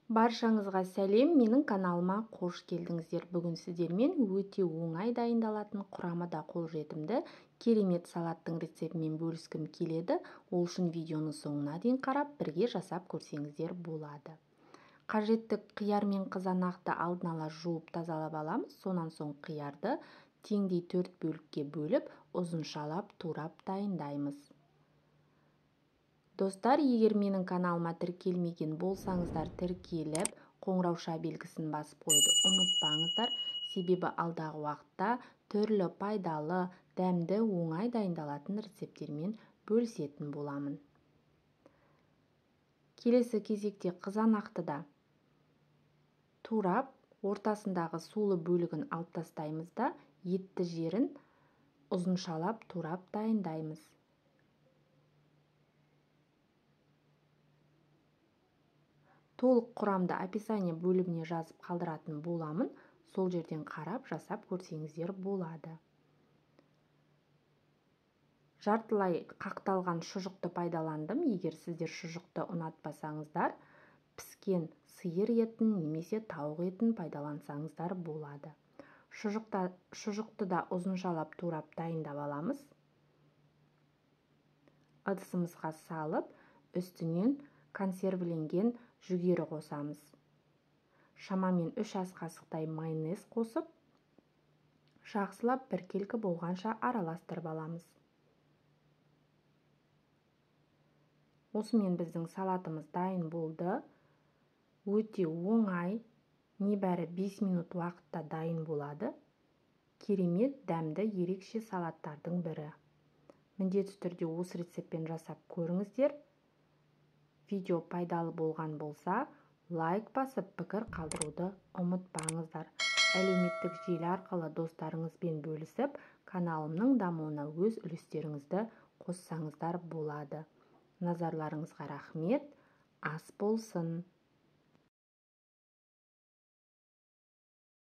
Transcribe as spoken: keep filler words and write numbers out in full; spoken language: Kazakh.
Баршаңызға сәлем, менің каналыма қош келдіңіздер. Бүгін сіздермен өте оңай дайындалатын, құрамы да қолжетімді керемет салаттың рецептімен бөліскім келеді. Ол үшін видеоны соңына дейін қарап, бірге жасап көрсеңіздер болады. Қажетті қияр мен қызанақты алдын ала жуып тазалап аламыз. Сонан соң қиярды теңдей төрт бөлікке бөліп, ұзыншалап турап дайындаймыз. Достар, егер менің каналыма тіркелмеген болсаңыздар, тіркеліп, қоңырауша белгісін басып қойды ұмытпаңыздар, себебі алдағы уақытта түрлі пайдалы, дәмді, оңай дайындалатын рецепттермен бөлісетін боламын. Келесі кезекте қызанақты да турап, ортасындағы сулы бөлігін алып тастаймыз да, етті жерін ұзыншалап турап дайындаймыз. Толық құрамды описание бөліміне жазып қалдыратын боламын. Сол жерден қарап жасап көрсеңіздер болады. Жартылай қақталған шұжықты пайдаландым. Егер сіздер шұжықты ұнатпасаңыздар, піскен сиыр етін немесе тауық етін пайдалансаңыздар болады. Шұжықта, шұжықты да ұзыншалап турап дайындап аламыз. Ыдысымызға салып, үстінен консервіленген жүгері қосамыз. Шамамен үш ас қасықтай майонез қосып, жақсылап біркелкі болғанша араластырып аламыз. Осымен біздің салатымыз дайын болды. Өте оңай, небәрі бес минут уақытта дайын болады. Керемет, дәмді, ерекше салаттардың бірі. Міндетті түрде осы рецептпен жасап көріңіздер. Видео пайдалы болған болса, лайк басып, пікір қалдыруды ұмытпаңыздар. Әлеуметтік желі арқылы достарыңызбен бөлісіп, каналымның дамуына өз үлестеріңізді қоссаңыздар болады. Назарларыңызға рахмет, ас болсын!